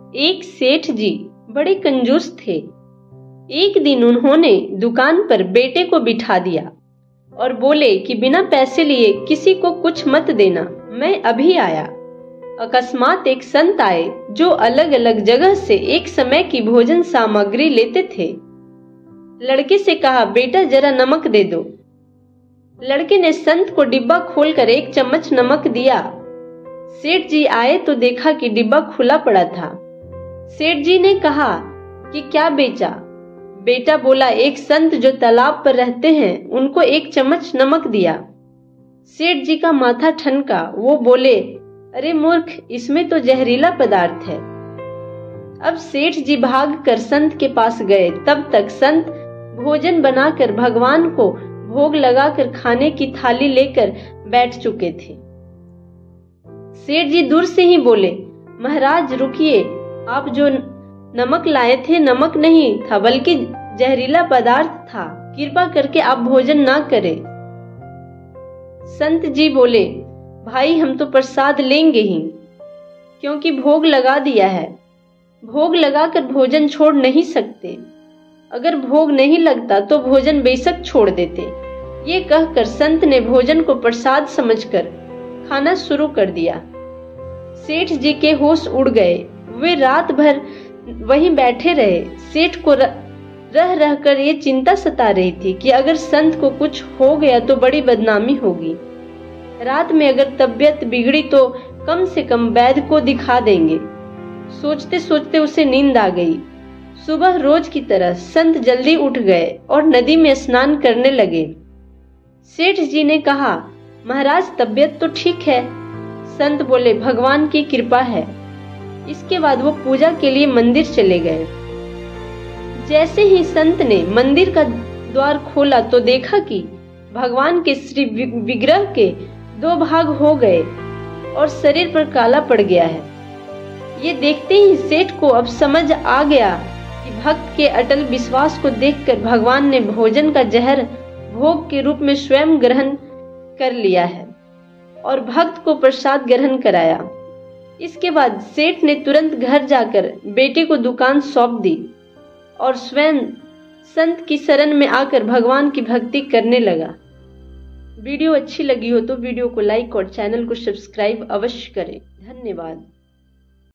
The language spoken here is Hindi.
एक सेठ जी बड़े कंजूस थे। एक दिन उन्होंने दुकान पर बेटे को बिठा दिया और बोले कि बिना पैसे लिए किसी को कुछ मत देना, मैं अभी आया। अकस्मात एक संत आए जो अलग अलग जगह से एक समय की भोजन सामग्री लेते थे। लड़के से कहा, बेटा जरा नमक दे दो। लड़के ने संत को डिब्बा खोलकर एक चम्मच नमक दिया। सेठ जी आए तो देखा कि डिब्बा खुला पड़ा था। सेठ जी ने कहा कि क्या बेचा? बेटा बोला, एक संत जो तालाब पर रहते हैं उनको एक चम्मच नमक दिया। सेठ जी का माथा ठनका। वो बोले, अरे मूर्ख, इसमें तो जहरीला पदार्थ है। अब सेठ जी भागकर संत के पास गए। तब तक संत भोजन बनाकर भगवान को भोग लगाकर खाने की थाली लेकर बैठ चुके थे। सेठ जी दूर से ही बोले, महाराज रुकिए, आप जो नमक लाए थे नमक नहीं था बल्कि जहरीला पदार्थ था, कृपा करके आप भोजन ना करें। संत जी बोले, भाई हम तो प्रसाद लेंगे ही, क्योंकि भोग लगा दिया है। भोग लगाकर भोजन छोड़ नहीं सकते। अगर भोग नहीं लगता तो भोजन बेशक छोड़ देते। ये कहकर संत ने भोजन को प्रसाद समझकर खाना शुरू कर दिया। सेठ जी के होश उड़ गए। वे रात भर वहीं बैठे रहे। सेठ को रह रहकर ये चिंता सता रही थी कि अगर संत को कुछ हो गया तो बड़ी बदनामी होगी। रात में अगर तबीयत बिगड़ी तो कम से कम वैद्य को दिखा देंगे। सोचते सोचते उसे नींद आ गई। सुबह रोज की तरह संत जल्दी उठ गए और नदी में स्नान करने लगे। सेठ जी ने कहा, महाराज तबीयत तो ठीक है। संत बोले, भगवान की कृपा है। इसके बाद वो पूजा के लिए मंदिर चले गए। जैसे ही संत ने मंदिर का द्वार खोला तो देखा कि भगवान के श्री विग्रह के 2 भाग हो गए और शरीर पर काला पड़ गया है। ये देखते ही सेठ को अब समझ आ गया कि भक्त के अटल विश्वास को देखकर भगवान ने भोजन का जहर भोग के रूप में स्वयं ग्रहण कर लिया है और भक्त को प्रसाद ग्रहण कराया। इसके बाद सेठ ने तुरंत घर जाकर बेटे को दुकान सौंप दी और स्वयं संत की शरण में आकर भगवान की भक्ति करने लगा। वीडियो अच्छी लगी हो तो वीडियो को लाइक और चैनल को सब्सक्राइब अवश्य करें। धन्यवाद।